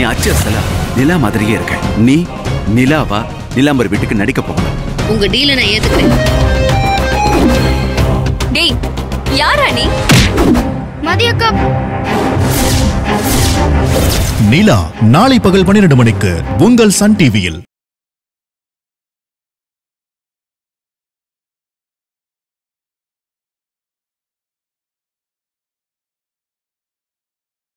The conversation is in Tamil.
அச்சசலா நிலா மாதிரியே இருக்க. நீ நிலாவா நிலாம்பர் வீட்டுக்கு நடிக்க போகணும். உங்க டீலை நான் ஏத்துக்கிறேன். டேய் யாரா நீ? மதியக்கா. நிலா நாளை பகல் 12 மணிக்கு உங்கள் சன் டிவியில்.